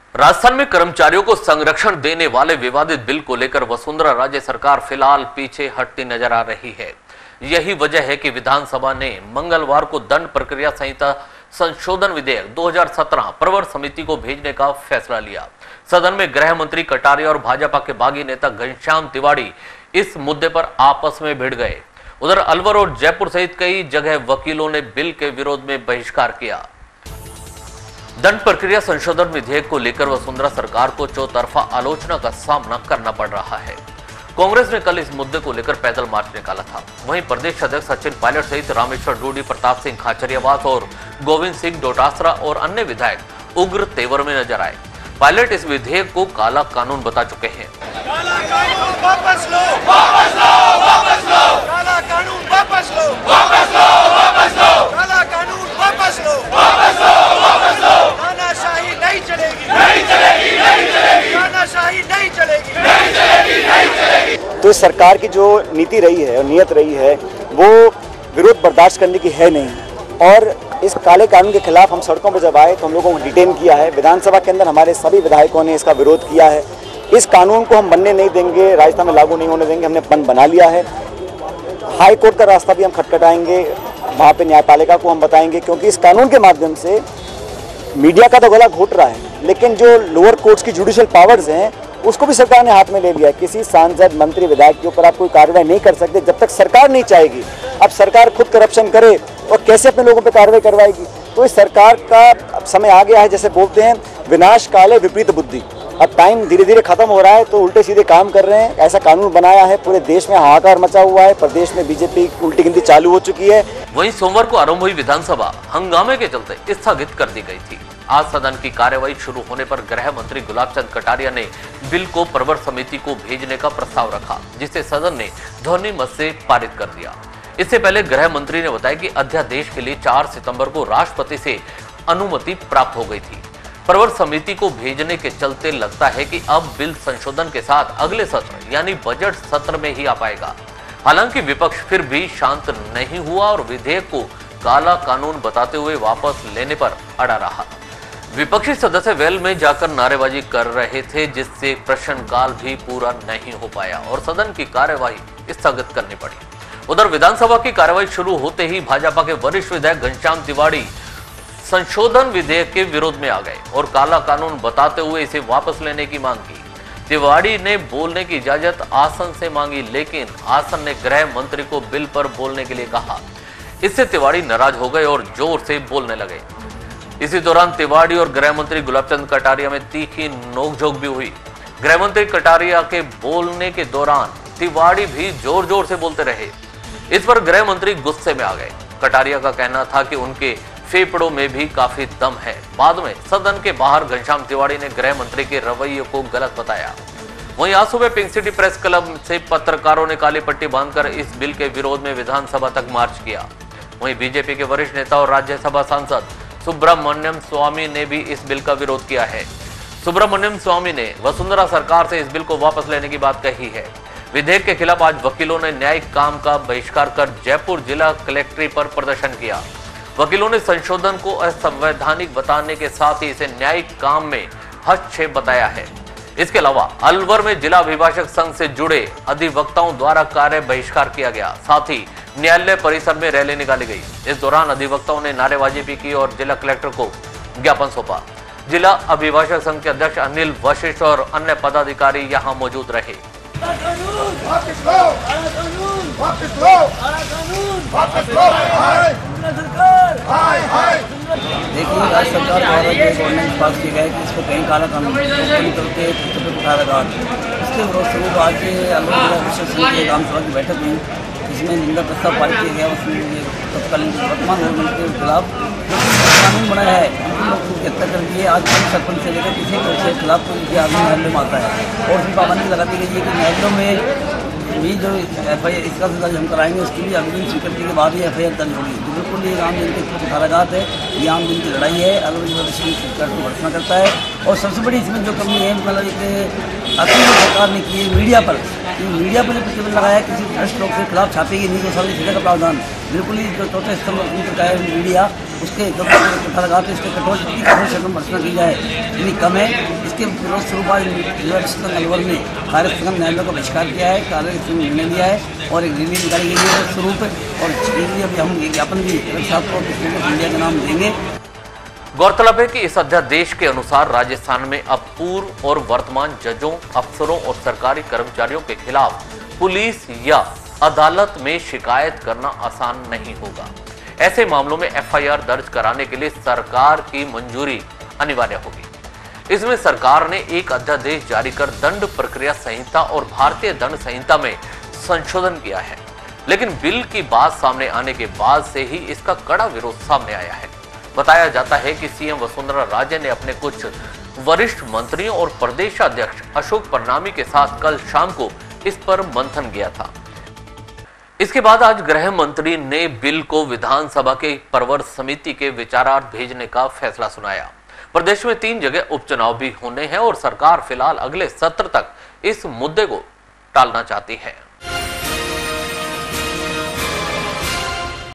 राजस्थान में कर्मचारियों को संरक्षण देने वाले विवादित बिल को लेकर वसुंधरा राजे सरकार फिलहाल पीछे हटती नजर आ रही है। यही वजह है कि विधानसभा ने मंगलवार को दंड प्रक्रिया संहिता संशोधन विधेयक 2017 प्रवर समिति को भेजने का फैसला लिया। सदन में गृह मंत्री कटारिया और भाजपा के बागी नेता घनश्याम तिवाड़ी इस मुद्दे पर आपस में भिड़ गए। उधर अलवर और जयपुर सहित कई जगह वकीलों ने बिल के विरोध में बहिष्कार किया। दंड प्रक्रिया संशोधन विधेयक को लेकर वसुंधरा सरकार को चौतरफा आलोचना का सामना करना पड़ रहा है। कांग्रेस ने कल इस मुद्दे को लेकर पैदल मार्च निकाला था। वहीं प्रदेश अध्यक्ष सचिन पायलट सहित रामेश्वर डूडी, प्रताप सिंह खाचरियावास और गोविंद सिंह डोटासरा और अन्य विधायक उग्र तेवर में नजर आए। पायलट इस विधेयक को काला कानून बता चुके हैं। काला कानून वापस लो, वापस लो, वापस लो। काला कानून वापस लो, वापस लो, वापस लो। काला कानून वापस लो, वापस लो, वापस लो। तानाशाही नहीं चलेगी, नहीं चलेगी, नहीं चलेगी। तानाशाही नहीं चलेगी, नहीं चलेगी, नहीं चलेगी। तो सरकार की जो नीति रही है और नियत रही है वो विरोध बर्दाश्त करने की है नहीं। और इस काले कानून के खिलाफ हम सड़कों पर जब आए तो हम लोगों को डिटेन किया है। विधानसभा के अंदर हमारे सभी विधायकों ने इसका विरोध किया है। इस कानून को हम बनने नहीं देंगे, राजस्थान में लागू नहीं होने देंगे। हमने बंद बना लिया है। हाई कोर्ट का रास्ता भी हम खटखटाएंगे, वहाँ पे न्यायपालिका को हम बताएंगे, क्योंकि इस कानून के माध्यम से मीडिया का तो गला घोट रहा है, लेकिन जो लोअर कोर्ट्स की जुडिशियल पावर्स हैं उसको भी सरकार ने हाथ में ले लिया है। किसी सांसद, मंत्री, विधायक के ऊपर आप कोई कार्रवाई नहीं कर सकते जब तक सरकार नहीं चाहेगी। अब सरकार खुद करप्शन करे और कैसे अपने लोगों पे कार्रवाई करवाएगी? तो इस सरकार का समय आ गया है, जैसे बोलते हैं विनाश काले विपरीत बुद्धि। अब टाइम धीरे धीरे खत्म हो रहा है तो उल्टे सीधे काम कर रहे हैं। ऐसा कानून बनाया है, पूरे देश में हाहाकार मचा हुआ है। प्रदेश में बीजेपी की उल्टी गिनती चालू हो चुकी है। वहीं सोमवार को आरंभ हुई विधानसभा हंगामे के चलते स्थगित कर दी गई थी। आज सदन की कार्यवाही शुरू होने पर गृह मंत्री गुलाबचंद कटारिया ने बिल को प्रवर समिति को भेजने का प्रस्ताव रखा, जिसे सदन ने ध्वनि मत से पारित कर दिया। इससे पहले गृह मंत्री ने बताया कि अध्यादेश के लिए 4 सितंबर को राष्ट्रपति से अनुमति प्राप्त हो गई थी। प्रवर समिति को भेजने के चलते लगता है कि अब बिल संशोधन के साथ अगले सत्र यानी बजट सत्र में ही आ पाएगा। हालांकि विपक्ष फिर भी शांत नहीं हुआ और विधेयक को काला कानून बताते हुए वापस लेने पर अड़ा रहा। विपक्षी सदस्य वेल में जाकर नारेबाजी कर रहे थे, जिससे प्रश्नकाल भी पूरा नहीं हो पाया और सदन की कार्यवाही स्थगित करनी पड़ी। उधर विधानसभा की कार्यवाही शुरू होते ही भाजपा के वरिष्ठ विधायक घनश्याम तिवाड़ी संशोधन विधेयक के विरोध में आ गए और काला कानून बताते हुए इसे वापस लेने की मांग की। तिवाड़ी ने बोलने की इजाजत आसन से मांगी, लेकिन आसन ने गृह मंत्री को बिल पर बोलने के लिए कहा। इससे तिवाड़ी नाराज हो गए और जोर से बोलने लगे। इसी दौरान तिवाड़ी और गृह मंत्री गुलाबचंद कटारिया में तीखी नोकझोंक भी हुई। गृह मंत्री कटारिया के बोलने के दौरान तिवाड़ी भी जोर जोर से बोलते रहे। इस पर गृह मंत्री गुस्से में आ गए। कटारिया का कहना था कि उनके फेफड़ों में भी काफी दम है। बाद में सदन के बाहर घनश्याम तिवाड़ी ने गृह मंत्री के रवैये को गलत बताया। वहीं आज सुबह पिंक सिटी प्रेस क्लब से पत्रकारों ने काली पट्टी बांधकर इस बिल के विरोध में विधानसभा तक मार्च किया। वहीं बीजेपी के वरिष्ठ नेता और राज्यसभा सांसद सुब्रमण्यम स्वामी ने भी इस बिल का विरोध किया है। सुब्रमण्यम स्वामी ने वसुंधरा सरकार से इस बिल को वापस लेने की बात कही है। विधेयक के खिलाफ आज वकीलों ने न्यायिक काम का बहिष्कार कर जयपुर जिला कलेक्ट्रेट पर प्रदर्शन किया। वकीलों ने संशोधन को असंवैधानिक बताने के साथ ही इसे न्यायिक काम में हस्तक्षेप बताया है। इसके अलावा अलवर में जिला अभिभाषक संघ से जुड़े अधिवक्ताओं द्वारा कार्य बहिष्कार किया गया। साथ ही न्यायालय परिसर में रैली निकाली गई। इस दौरान अधिवक्ताओं ने नारेबाजी भी की और जिला कलेक्टर को ज्ञापन सौंपा। जिला अभिभाषक संघ के अध्यक्ष अनिल वशिष्ठ और अन्य पदाधिकारी यहां मौजूद रहे। देखिए, राज्य सरकार द्वारा जो ऑर्डिनेंस पास किया गया है कि इसको कहीं काला कानून करके उठा लगा, इसके विरोध में तो आज अलवर विशेष की आमसभा की बैठक हुई, जिसमें निंदा प्रस्ताव पारित किया गया। उसमें तत्कालीन वर्तमान गवर्नमेंट के खिलाफ कानून बनाया है, लोग की हत्या कर दी है। आज सरपंच से लेकर किसी के खिलाफ कोई आदमी न्यायालय में आता है और उसमें पाबंदी लगा दी गई है कि न्यायालयों में भी जो FIR इसका दर्ज हम कराएंगे, उसके लिए आवेदन स्वीकृति के बाद ही FIR दर्ज होगी। तो बिल्कुल ये आम दिन के कुठाराघात है, ये आम दिन की लड़ाई है। अगर सरकार को भर्सना करता है और सबसे बड़ी इसमें जो कमी है, मतलब एक अपनी जो सरकार ने की है मीडिया पर जो प्रतिबंध लगाया, किसी भ्रष्ट लोग के खिलाफ छापेगी नहीं तो सारी सजा का प्रावधान बिल्कुल ही जो चौथे स्तंभ मीडिया उसके पता लगा तो इसके कठोर से भर्सना की जाए इतनी कम है। इसके विरोध स्वरूप आज अलवर में कार्य संगठन न्यायालय का बहिष्कार किया है, कार्य निर्णय लिया है और एक रैली निकाली गई है स्वरूप, और इसके लिए अभी हम ज्ञापन भी साहब को इंडिया का नाम देंगे। गौरतलब है कि इस अध्यादेश के अनुसार राजस्थान में अब पूर्व और वर्तमान जजों, अफसरों और सरकारी कर्मचारियों के खिलाफ पुलिस या अदालत में शिकायत करना आसान नहीं होगा। ऐसे मामलों में एफआईआर दर्ज कराने के लिए सरकार की मंजूरी अनिवार्य होगी। इसमें सरकार ने एक अध्यादेश जारी कर दंड प्रक्रिया संहिता और भारतीय दंड संहिता में संशोधन किया है, लेकिन बिल की बात सामने आने के बाद से ही इसका कड़ा विरोध सामने आया है। बताया जाता है कि सीएम वसुंधरा राजे ने अपने कुछ वरिष्ठ मंत्रियों और प्रदेशाध्यक्ष अशोक परनामी के साथ कल शाम को इस पर मंथन किया था। इसके बाद आज गृह मंत्री ने बिल को विधानसभा के प्रवर समिति के विचारार्थ भेजने का फैसला सुनाया। प्रदेश में 3 जगह उपचुनाव भी होने हैं और सरकार फिलहाल अगले सत्र तक इस मुद्दे को टालना चाहती है।